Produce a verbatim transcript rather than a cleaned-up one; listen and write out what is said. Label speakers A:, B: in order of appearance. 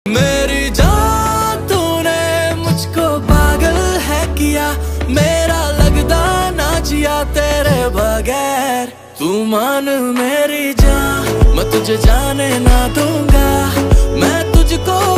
A: मेरी जान तूने मुझको पागल है किया, मेरा लगदा ना जिया तेरे बगैर। तू मान मेरी जान, मैं तुझे जाने ना दूंगा, मैं तुझको